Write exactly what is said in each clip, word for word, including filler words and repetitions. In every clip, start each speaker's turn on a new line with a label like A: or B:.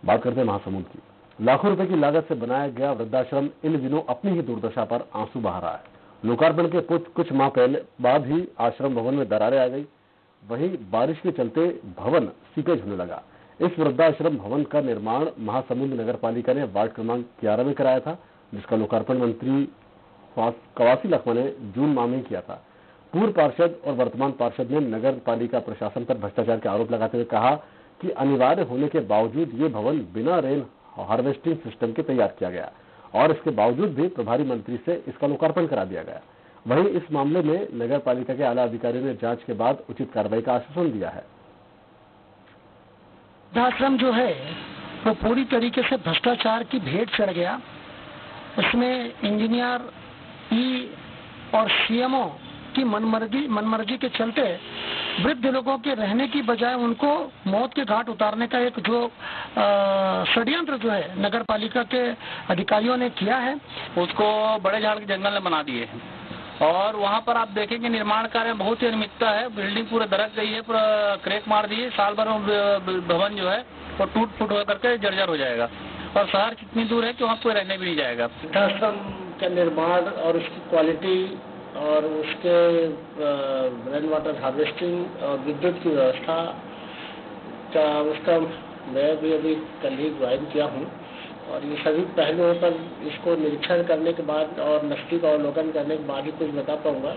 A: बात करते हैं महासमुंद की। लाखों रुपए की लागत से बनाया गया वृद्धाश्रम इन दिनों अपनी ही दुर्दशा पर आंसू बहा रहा है। लोकार्पण के कुछ कुछ माह पहले बाद ही आश्रम भवन में दरारें आ गई। वहीं बारिश के चलते भवन सीपेज होने लगा। इस वृद्धाश्रम भवन का निर्माण महासमुंद नगर पालिका ने वार्ड क्रमांक ग्यारह में कराया था, जिसका लोकार्पण मंत्री कवासी लखमा ने जून माह में किया था। पूर्व पार्षद और वर्तमान पार्षद ने नगर पालिका प्रशासन पर भ्रष्टाचार के आरोप लगाते हुए कहा कि अनिवार्य होने के बावजूद ये भवन बिना रेन हार्वेस्टिंग सिस्टम के तैयार किया गया और इसके बावजूद भी प्रभारी मंत्री से इसका लोकार्पण करा दिया गया। वहीं इस मामले में नगर पालिका के आला अधिकारियों ने जांच के बाद उचित कार्रवाई का आश्वासन दिया है।
B: वृद्धाश्रम जो है वो पूरी तरीके से भ्रष्टाचार की भेंट चढ़ गया। इसमें इंजीनियर ई और सीएमओ की मनमर्जी मनमर्जी के चलते वृद्ध लोगों के रहने की बजाय उनको मौत के घाट उतारने का एक जो षड्यंत्र जो है नगर पालिका के अधिकारियों ने किया है,
C: उसको बड़े झाड़ के जंगल में बना दिए हैं। और वहाँ पर आप देखेंगे निर्माण कार्य में बहुत ही अनियमितता है। बिल्डिंग पूरे दरक गई है, पूरा क्रैक मार दिए। साल भर में भवन जो है वो टूट फूट होकर के जर्जर हो जाएगा और शहर कितनी दूर है कि वहाँ कोई रहने भी नहीं जाएगा।
D: वृद्धाश्रम का निर्माण और उसकी क्वालिटी और उसके रेन वाटर हार्वेस्टिंग और विद्युत की व्यवस्था का उसका मैं भी अभी कल ही ज्वाइन किया हूँ और ये सभी पहलुओं पर इसको निरीक्षण करने के बाद और नजदीक अवलोकन करने के बाद ही कुछ बता पाऊंगा।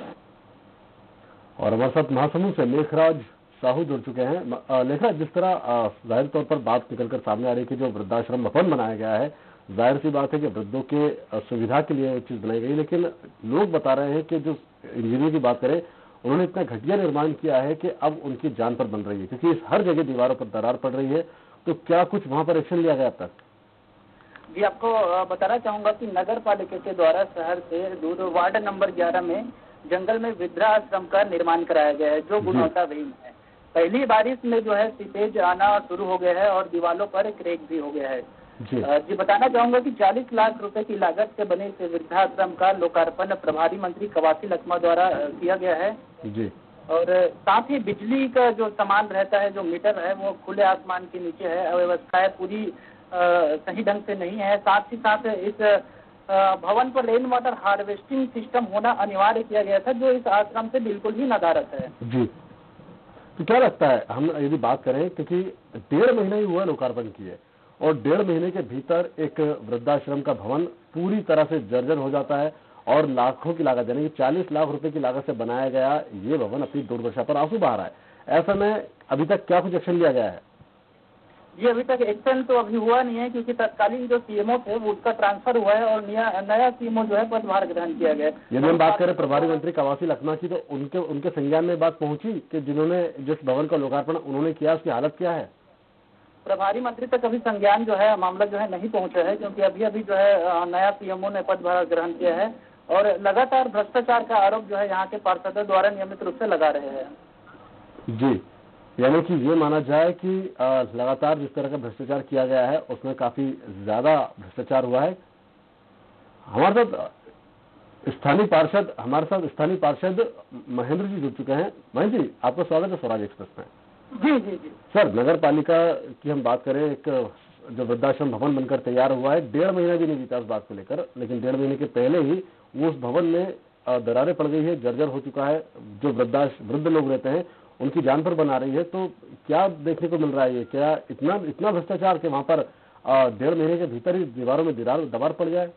A: और हमारे साथ महासमुंद से लेखराज साहू जुड़ चुके हैं। लेखराज, जिस तरह जाहिर तौर पर बात निकलकर सामने आ रही है कि जो वृद्धाश्रम भवन बनाया गया है, जाहिर सी बात है कि वृद्धों के सुविधा के लिए चीज बनाई गई, लेकिन लोग बता रहे हैं कि जो इंजीनियर की बात करें उन्होंने इतना घटिया निर्माण किया है कि अब उनकी जान पर बन रही है, क्योंकि इस हर जगह दीवारों पर दरार पड़ रही है। तो क्या कुछ वहां पर एक्शन लिया गया अब तक?
E: जी, आपको बताना चाहूंगा कि नगर पालिका के द्वारा शहर से दूर वार्ड नंबर ग्यारह में जंगल में वृद्धाश्रम का निर्माण कराया गया है, जो गुणवत्ताहीन है। पहली बारिश में जो है सीपेज आना शुरू हो गया है और दीवारों पर क्रैक भी हो गया है। जी, जी बताना चाहूंगा कि चालीस लाख रुपए की लागत से बने इस वृद्धाश्रम का लोकार्पण प्रभारी मंत्री कवासी लखमा द्वारा किया गया है। जी, और साथ ही बिजली का जो सामान रहता है, जो मीटर है, वो खुले आसमान के नीचे है। अव्यवस्थाएं पूरी आ, सही ढंग से नहीं है। साथ ही साथ इस आ, भवन पर रेन वाटर हार्वेस्टिंग सिस्टम होना अनिवार्य किया गया था, जो इस आश्रम से बिल्कुल ही नदारत है।
A: जी, तो क्या लगता है, हम यदि बात करें, क्योंकि डेढ़ महीना ही हुआ लोकार्पण किए और डेढ़ महीने के भीतर एक वृद्धाश्रम का भवन पूरी तरह से जर्जर हो जाता है और लाखों की लागत, यानी कि चालीस लाख रुपए की लागत से बनाया गया ये भवन अपनी दुर्दशा पर आंसू बहा रहा है। ऐसे में अभी तक क्या कुछ एक्शन लिया गया है?
E: ये अभी तक एक्शन तो अभी हुआ नहीं है, क्योंकि तत्कालीन जो सीएमओ थे वो उसका ट्रांसफर हुआ है और नया नया सीएमओ जो है पदभार ग्रहण किया गया।
A: यदि हम बात करें प्रभारी मंत्री कवासी लखमा की, तो उनके उनके संज्ञान में बात पहुंची कि जिन्होंने जिस भवन का लोकार्पण उन्होंने किया उसकी हालत क्या है?
E: प्रभारी मंत्री तक अभी संज्ञान जो है मामला जो है नहीं पहुंचा है, क्योंकि अभी अभी जो है नया सीएमओ ने पदभार ग्रहण किया है और लगातार भ्रष्टाचार का आरोप जो है यहाँ के पार्षदों द्वारा नियमित रूप से लगा रहे हैं।
A: जी, यानी कि ये माना जाए कि लगातार जिस तरह का भ्रष्टाचार किया गया है उसमें काफी ज्यादा भ्रष्टाचार हुआ है। हमारे साथ स्थानीय पार्षद हमारे साथ स्थानीय पार्षद महेंद्र जी जुड़ चुके हैं। महेंद्र जी, आपका स्वागत है स्वराज एक्सप्रेस में।
E: जी जी जी
A: सर, नगर पालिका की हम बात करें, एक जो वृद्धाश्रम भवन बनकर तैयार हुआ है, डेढ़ महीना भी नहीं बीता उस बात को लेकर, लेकिन डेढ़ महीने के पहले ही वो उस भवन में दरारें पड़ गई है, जर्जर हो चुका है। जो वृद्धाश्रम वृद्ध लोग रहते हैं उनकी जान पर बना रही है। तो क्या देखने को मिल रहा है? ये क्या इतना इतना भ्रष्टाचार के वहां पर डेढ़ महीने के भीतर ही दीवारों में दीवार दबार पड़ जाए?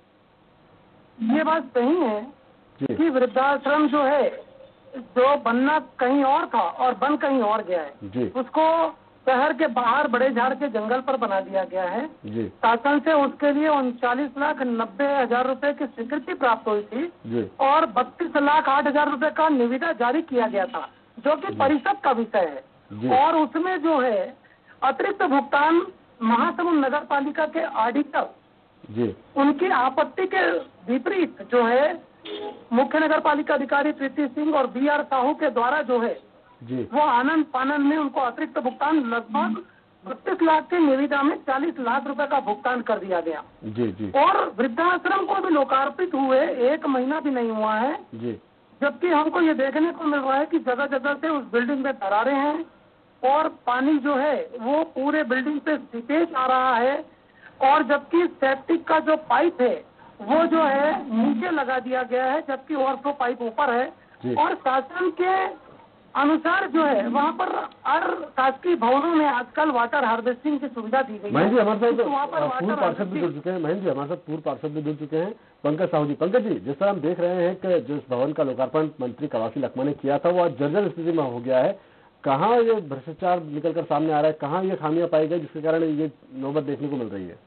B: ये बात सही है कि वृद्धाश्रम जो है जो बनना कहीं और था और बन कहीं और गया है। जी, उसको शहर के बाहर बड़े झाड़ के जंगल पर बना दिया गया है। जी, शासन से उसके लिए उनचालीस लाख नब्बे हजार रूपए की स्वीकृति प्राप्त हुई थी। जी, और बत्तीस लाख आठ हजार रूपए का निविदा जारी किया गया था, जो कि परिषद का विषय है। और उसमें जो है अतिरिक्त भुगतान महासमुंद नगर पालिका के ऑडिटर जी उनकी आपत्ति के विपरीत जो है मुख्य नगर पालिका अधिकारी प्रीति सिंह और बी आर साहू के द्वारा जो है जी वो आनंद पानंद में उनको अतिरिक्त भुगतान लगभग बत्तीस लाख के निविदा में चालीस लाख रुपए का भुगतान कर दिया गया। जी जी और वृद्धाश्रम को भी लोकार्पित हुए एक महीना भी नहीं हुआ है। जी, जबकि हमको ये देखने को मिल रहा है कि जगह जगह से उस बिल्डिंग में दरारें हैं और पानी जो है वो पूरे बिल्डिंग पे सीपेज आ रहा है, और जबकि सेप्टिक का जो पाइप है वो जो है नीचे लगा दिया गया है, जबकि ओवरफ्लो पाइप ऊपर है। और शासन के अनुसार जो है वहाँ पर हर शासकीय भवनों में आजकल वाटर हार्वेस्टिंग की सुविधा दी गई है।
A: महेंद्र जी हमारे साथ पूर्व पार्षद भी जुड़ चुके हैं महेंद्र जी हमारे साथ पूर्व पार्षद भी जुड़ चुके हैं पंकज साहू जी। पंकज जी, जिस तरह हम देख रहे हैं कि जिस भवन का लोकार्पण मंत्री कवासी लखमा ने किया था वो आज जर्जर स्थिति में हो गया है, कहाँ ये भ्रष्टाचार निकलकर सामने आ रहा है, कहाँ ये खामियां पाई गई जिसके कारण ये नौबत देखने को मिल रही है?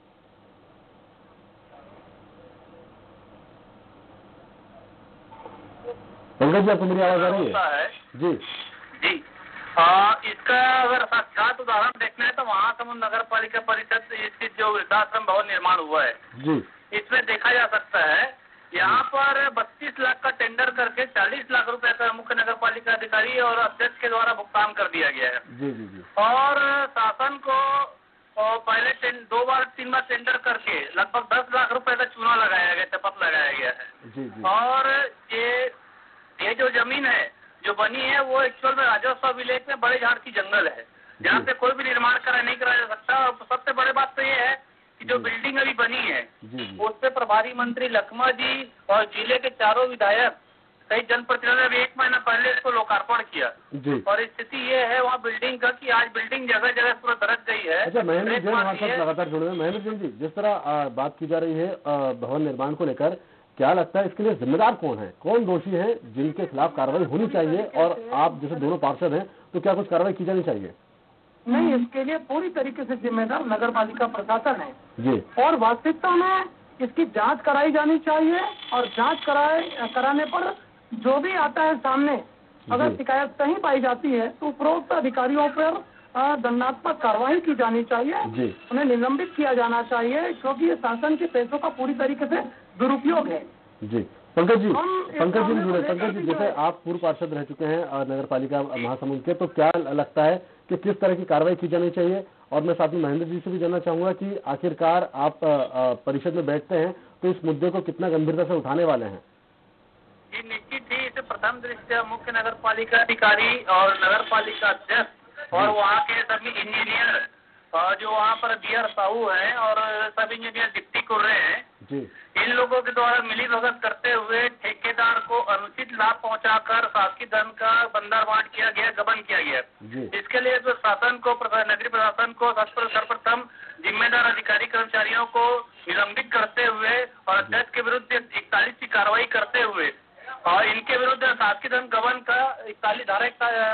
A: पंकज जी, आपको मेरी आवाज आ रही है? जी
C: जी आ, इसका अगर साक्षात उदाहरण देखना है तो महासमुंद नगर पालिका परिषद स्थित जो वृद्धाश्रम भवन निर्माण हुआ है
A: जी,
C: इसमें देखा जा सकता है यहाँ पर बत्तीस लाख का टेंडर करके चालीस लाख रुपए का मुख्य नगर पालिका अधिकारी और अध्यक्ष के द्वारा भुगतान कर दिया गया है।
A: जी जी जी।
C: और शासन को और पहले दो बार तीन बार टेंडर करके लगभग दस लाख रुपए का चूना लगाया गया, शपथ लगाया गया है।
A: जी जी।
C: और ये ये जो जमीन है जो बनी है वो एक्चुअल में राजस्व विलेज में बड़े झाड़ की जंगल है, जहाँ पे कोई भी निर्माण करा नहीं करा जा सकता। और सबसे बड़ी बात तो ये है कि जो बिल्डिंग अभी बनी है उस पे प्रभारी मंत्री लखमा जी और जिले के चारों विधायक कई जनप्रतिनिधियों ने एक महीना पहले इसको लोकार्पण किया। और स्थिति ये है वहाँ बिल्डिंग का कि आज बिल्डिंग जगह जगह पूरा दरक गई है।
A: अच्छा महेंद्र जैन हमारे साथ लगातार जुड़े हुए। महेंद्र जैन जी, जिस तरह बात की जा रही है भवन निर्माण को लेकर, क्या लगता है इसके लिए जिम्मेदार कौन है, कौन दोषी है जिनके खिलाफ कार्रवाई होनी चाहिए? और आप जैसे दोनों पार्षद हैं तो क्या कुछ कार्रवाई की जानी चाहिए?
B: नहीं, इसके लिए पूरी तरीके से जिम्मेदार नगर पालिका प्रशासन है
A: जी।
B: और वास्तविकता में इसकी जांच कराई जानी चाहिए और जांच कराए कराने पर जो भी आता है सामने, अगर शिकायत सही पाई जाती है तो उपरोक्त अधिकारियों पर दंडात्मक कार्रवाई की जानी चाहिए, उन्हें निलंबित किया जाना चाहिए, क्योंकि ये शासन के पैसों का पूरी तरीके से दुरुपयोग है।
A: जी पंकज जी, पंकज जी जुड़े। पंकज जी, जैसे आप पूर्व पार्षद रह चुके हैं नगर पालिका महासमुंद के, तो क्या लगता है कि किस तरह की कार्रवाई की जानी चाहिए? और मैं साथ में महेंद्र जी से भी जानना चाहूंगा कि आखिरकार आप परिषद में बैठते हैं तो इस मुद्दे को कितना गंभीरता से उठाने वाले हैं?
C: जी निश्चित ही इसे प्रथम दृष्टया मुख्य नगर पालिका अधिकारी और नगर पालिका अध्यक्ष और वहाँ के सभी इंजीनियर जो वहाँ पर बी आर साहू है और सब इंजीनियर डिप्टी कर रहे हैं
A: जी,
C: इन लोगों के द्वारा मिली भगत करते हुए ठेकेदार को अनुचित लाभ पहुंचाकर शासकीय धन का बंदर बांट किया गया, गबन किया गया। इसके लिए तो शासन को, नगरीय प्रशासन को सर्वप्रथम जिम्मेदार अधिकारी कर्मचारियों को निलंबित करते हुए और अध्यक्ष के विरुद्ध इकतालीस की कार्रवाई करते हुए और इनके विरुद्ध शासकीय धन गबन का इकतालीस धारा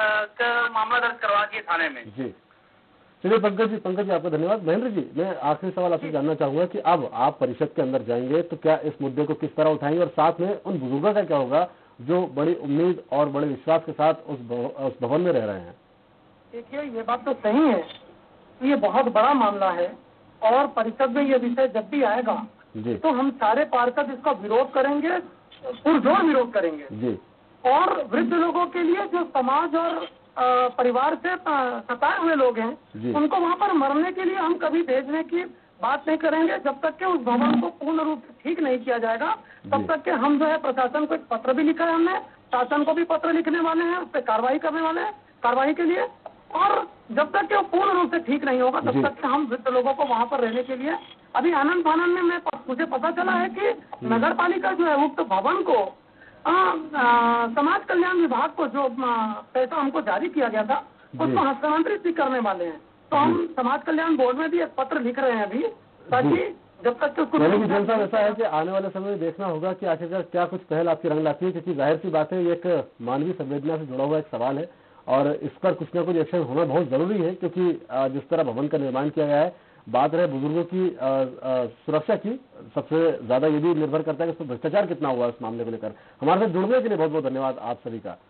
C: का मामला दर्ज करवा दिए थाने में।
A: जी चलिए पंकज जी, पंकज जी आपका धन्यवाद। महेंद्र जी, मैं आखिरी सवाल आपसे जानना चाहूंगा कि अब आप परिषद के अंदर जाएंगे तो क्या इस मुद्दे को किस तरह उठाएंगे और साथ में उन बुजुर्गों का क्या होगा जो बड़ी उम्मीद और बड़े विश्वास के साथ उस उस भवन में रह रहे हैं?
B: देखिए, ये बात तो सही है, ये बहुत बड़ा मामला है और परिषद में ये विषय जब भी आएगा जी, तो हम सारे पार्षद इसका विरोध करेंगे, पुरजोर विरोध करेंगे
A: जी।
B: और वृद्ध लोगों के लिए जो समाज और परिवार से सताए हुए लोग हैं उनको वहाँ पर मरने के लिए हम कभी भेजने की बात नहीं करेंगे जब तक कि उस भवन को पूर्ण रूप से ठीक नहीं किया जाएगा। तब तक के हम जो है प्रशासन को एक पत्र भी लिखा है, हमने शासन को भी पत्र लिखने वाले हैं, उस पर कार्रवाई करने वाले हैं कार्रवाई के लिए। और जब तक कि वो पूर्ण रूप से ठीक नहीं होगा तब तक के हम वृद्ध लोगों को वहाँ पर रहने के लिए, अभी आनंद फानंद में मैं मुझे पता चला है कि नगर पालिका जो है उक्त भवन को आ, आ, समाज कल्याण विभाग को जो पैसा हमको जारी किया गया था उसको हस्तांतरित भी करने वाले हैं। तो हम समाज कल्याण बोर्ड में भी एक पत्र लिख रहे हैं अभी, ताकि जब तक उसको
A: जनता ऐसा है कि आने वाले समय में देखना होगा कि आखिरकार क्या कुछ पहल आपकी रंग लाती है, क्योंकि जाहिर सी बात है ये एक मानवीय संवेदना से जुड़ा हुआ एक सवाल है और इस पर कुछ न कुछ एक्शन होना बहुत जरूरी है, क्योंकि जिस तरह भवन का निर्माण किया गया है, बात रहे बुजुर्गों की आ, आ, सुरक्षा की, सबसे ज्यादा ये भी निर्भर करता है कि भ्रष्टाचार कितना हुआ इस मामले को लेकर। हमारे साथ जुड़ने के लिए बहुत बहुत धन्यवाद आप सभी का।